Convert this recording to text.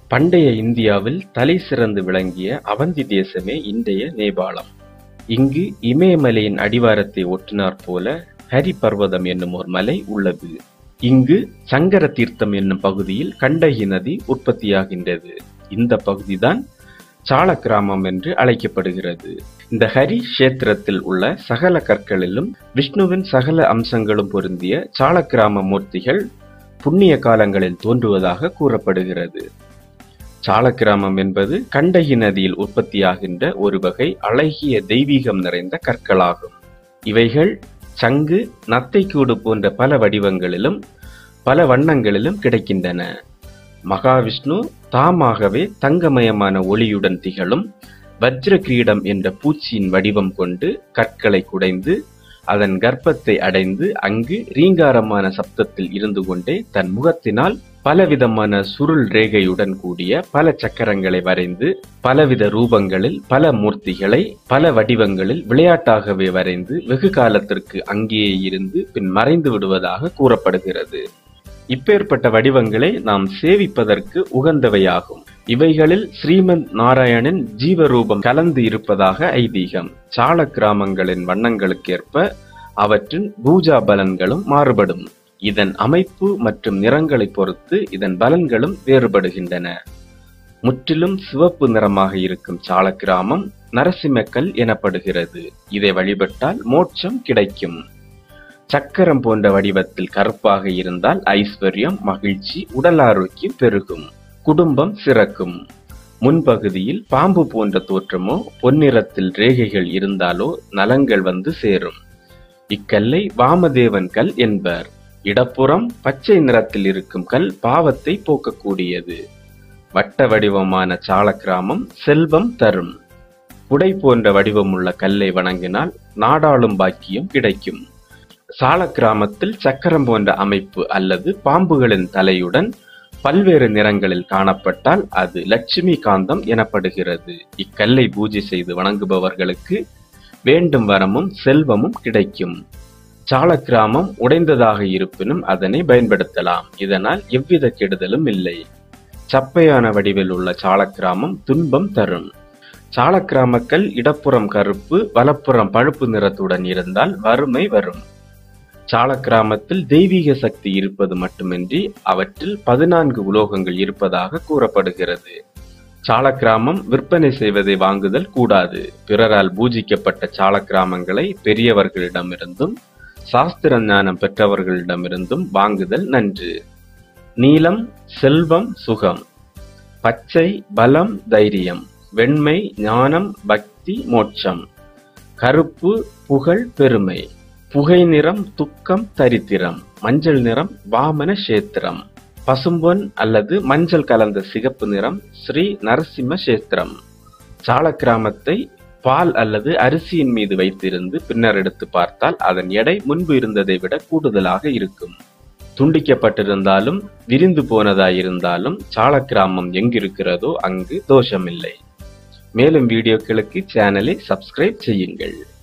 பண்டைய இந்தியாவில் தலை சிறந்து விளங்கிய அவந்தி தேசமே இன்றைய நேபாளம். இங்கு இமயமலையின் அடிவாரத்தை ஒட்டினாற் போல ஹரி பர்வதம் என்னும் ஒரு மலை உள்ளது. இங்கு சங்கர தீர்த்தம் என்னும் பகுதியில் கண்டகி நதி உற்பத்தியாகின்றது. இந்த பகுதிதான் சாலக்கிராமம் என்று அழைக்கப்படுகிறது. இந்த ஹரி கஷேத்திரத்தில் உள்ள சகல கற்களிலும் விஷ்ணுவின் சகல அம்சங்களும் பொருந்திய சாலக்கிராம மூர்த்திகள் புண்ணிய காலங்களில் தோன்றுவதாக கூறப்படுகிறது. சாலக்கிராமம் என்பது கண்டகி நதியில் உற்பத்தியாகின்ற ஒரு வகை அழகிய தெய்வீகம் நிறைந்த கற்களாகும். இவைகள் சங்கு, நத்தைக்கூடு போன்ற பல வடிவங்களிலும் பல வண்ணங்களிலும் கிடைக்கின்றன. மகாவிஷ்ணு தாமாகவே தங்கமயமான ஒளியுடன் திகழும் வஜ்ர கிரீடம் என்ற பூச்சியின் வடிவம் கொண்டு கற்களை குடைந்து அதன் கர்ப்பத்தை அடைந்து அங்கு ரீங்காரமான சப்தத்தில் இருந்து கொண்டே தன் முகத்தினால் பலவிதமான சுருள் ரேகையுடன் கூடிய பல சக்கரங்களை வரைந்து பலவித ரூபங்களில் பல மூர்த்திகளை பல வடிவங்களில் விளையாட்டாகவே வரைந்து வெகு காலத்திற்கு அங்கேயே இருந்து பின் மறைந்து விடுவதாக கூறப்படுகிறது. இப்பேற்பட்ட வடிவங்களை நாம் சேவிப்பதற்கு உகந்தவையாகும். இவைகளில் ஸ்ரீமத் நாராயணன் ஜீவரூபம் கலந்து இருப்பதாக ஐதீகம். சால கிராமங்களின் வண்ணங்களுக்கேற்ப அவற்றின் பூஜா பலன்களும் மாறுபடும். இதன் அமைப்பு மற்றும் நிறங்களை பொறுத்து இதன் பலன்களும் வேறுபடுகின்றன. முற்றிலும் சிவப்பு நிறமாக இருக்கும் சாலக்கிராமம் நரசிம்மக்கல் எனப்படுகிறது. இதை வழிபட்டால் மோட்சம் கிடைக்கும். சக்கரம் போன்ற வடிவத்தில் கருப்பாக இருந்தால் ஐஸ்வர்யம், மகிழ்ச்சி, உடல் ஆரோக்கியம் பெருகும், குடும்பம் சிறக்கும். முன்பகுதியில் பாம்பு போன்ற தோற்றமோ பொன்னிறத்தில் ரேகைகள் இருந்தாலோ நலங்கள் வந்து சேரும். இக்கல்லை வாமதேவன் கல் என்பர். இடப்புறம் பச்சை நிறத்தில் இருக்கும் கல் பாவத்தை போக்கக்கூடியது. வட்ட வடிவமான சாலக்கிராமம் செல்வம் தரும். குடை போன்ற வடிவமுள்ள கல்லை வணங்கினால் நாடாளும் பாக்கியம் கிடைக்கும். சாலக்கிராமத்தில் சக்கரம் போன்ற அமைப்பு அல்லது பாம்புகளின் தலையுடன் பல்வேறு நிறங்களில் காணப்பட்டால் அது லட்சுமி காந்தம் எனப்படுகிறது. இக்கல்லை பூஜை செய்து வணங்குபவர்களுக்கு வேண்டும் வரமும் செல்வமும் கிடைக்கும். சாலக்கிராமம் உடைந்ததாக இருப்பினும் அதனை பயன்படுத்தலாம். இதனால் எவ்வித கெடுதலும் இல்லை. சப்பையான வடிவில் உள்ள சாலக்கிராமம் துன்பம் தரும். சாலக்கிராமக்கல் இடப்புறம் கருப்பு, வலப்புறம் பழுப்பு நிறத்துடன் இருந்தால் வறுமை வரும். சாலக்கிராமத்தில் தெய்வீக சக்தி இருப்பது மட்டுமின்றி அவற்றில் 14 உலோகங்கள் இருப்பதாக கூறப்படுகிறது. சாலக்கிராமம் விற்பனை செய்வதை வாங்குதல் கூடாது. பிறரால் பூஜிக்கப்பட்ட சாலக்கிராமங்களை பெரியவர்களிடமிருந்தும் சாஸ்திர ஞானம் பெற்றவர்களிடமிருந்தும் வாங்குதல் நன்று. நீலம் செல்வம் சுகம், பச்சை பலம் தைரியம், வெண்மை ஞானம் பக்தி மோட்சம், கருப்பு புகழ் பெருமை, புகை நிறம் துக்கம் தரித்திரம், மஞ்சள் நிறம் வாமன கஷேத்திரம், பசும்பொன் அல்லது மஞ்சள் கலந்த சிகப்பு நிறம் ஸ்ரீ நரசிம்ம கஷேத்திரம். சாலக்கிராமத்தை பால் அல்லது அரிசியின் மீது வைத்திருந்து பின்னர் எடுத்து பார்த்தால் அதன் எடை முன்பு இருந்ததை விட கூடுதலாக இருக்கும். துண்டிக்கப்பட்டிருந்தாலும் விரிந்து போனதாயிருந்தாலும் சாலக்கிராமம் எங்கிருக்கிறதோ அங்கு தோஷமில்லை. மேலும் வீடியோக்களுக்கு சேனலை சப்ஸ்கிரைப் செய்யுங்கள்.